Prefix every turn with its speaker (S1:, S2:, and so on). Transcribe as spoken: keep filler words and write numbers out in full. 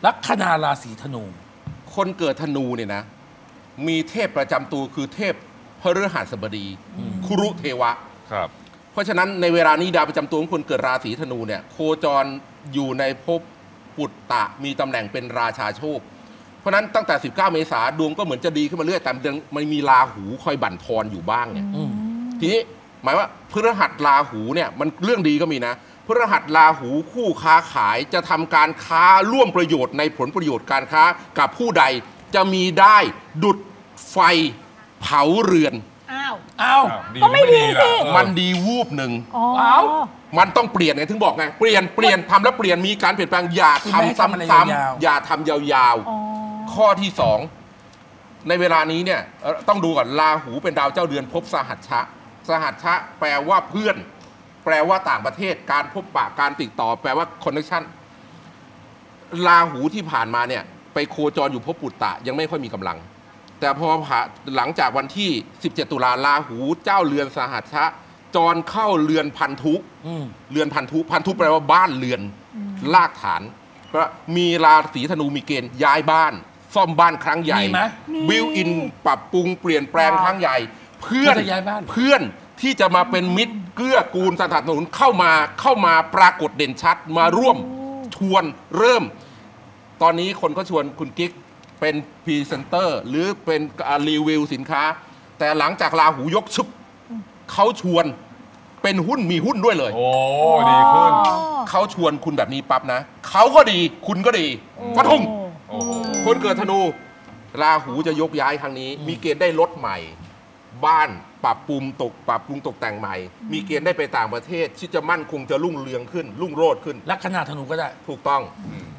S1: ลัคนาราศีธนู
S2: คนเกิดธนูเนี่ยนะมีเทพประจำตัวคือเทพพฤหัสบดีคุรุเทวะ
S3: ครับ
S2: เพราะฉะนั้นในเวลานี้ดาวประจำตัวของคนเกิดราศีธนูเนี่ยโคจรอยู่ในภพปุตตะมีตำแหน่งเป็นราชาโชคเพราะนั้นตั้งแต่สิบเก้าเมษาดวงก็เหมือนจะดีขึ้นมาเรื่อยแต่มันมีราหูคอยบั่นทอนอยู่บ้างเนี่ยทีนี้หมายว่าพฤหัสราหูเนี่ยมันเรื่องดีก็มีนะพฤหัสราหูคู่ค้าขายจะทำการค้าร่วมประโยชน์ในผลประโยชน์การค้ากับผู้ใดจะมีได้ดุจไฟเผาเรือน
S4: อ้าว
S1: อ้าว
S4: ก็ไม่ดีสิ
S2: มันดีวูบหนึ่ง
S1: อ้าว
S2: มันต้องเปลี่ยนไงถึงบอกไงเปลี่ยนเปลี่ยนทำแล้วเปลี่ยนมีการเปลี่ยนแปลงอย่าทำซ้ำๆอย่าทำยาวๆข้อที่สองในเวลานี้เนี่ยต้องดูก่อนราหูเป็นดาวเจ้าเดือนภพสหัชชะสหัชชะแปลว่าเพื่อนแปลว่าต่างประเทศการพบปะการติดต่อแปลว่าคอนเนคชั่นราหูที่ผ่านมาเนี่ยไปโคจรอยู่ภพปุตตะยังไม่ค่อยมีกำลังแต่พอหลังจากวันที่สิบเจ็ดตุลาราหูเจ้าเรือนสหัชชะจรเข้าเรือนพันธุเรือนพันธุพันธุแปลว่าบ้านเรือนรากฐานก็มีราศีธนูมีเกณฑ์ย้ายบ้านซ่อมบ้านครั้งใหญ่บิวอินปรับปรุงเปลี่ยนแปลงครั้งใหญ่เพื่อนเพื่อนที่จะมาเป็นมิตรเกื้อกูลสนับสนุนเข้ามาเข้ามาปรากฏเด่นชัดมาร่วมชวนเริ่มตอนนี้คนก็ชวนคุณกิ๊กเป็นพรีเซนเตอร์หรือเป็นรีวิวสินค้าแต่หลังจากราหูยกชุบเขาชวนเป็นหุ้นมีหุ้นด้วยเลย
S3: โอ้ดีขึ้น
S2: เขาชวนคุณแบบนี้ปั๊บนะเขาก็ดีคุณก็ดีฟันธงคนเกิดธนูราหูจะยกย้ายครั้งนี้มีเกณฑ์ได้รถใหม่บ้านปรับปรุงตกปรับปรุงตกแต่งใหม่มีเกณฑ์ได้ไปต่างประเทศที่จะมั่นคงจะรุ่งเรืองขึ้นรุ่งโรจน์ขึ้น
S1: ลัคนาธนูก็ได้
S2: ถูกต้อง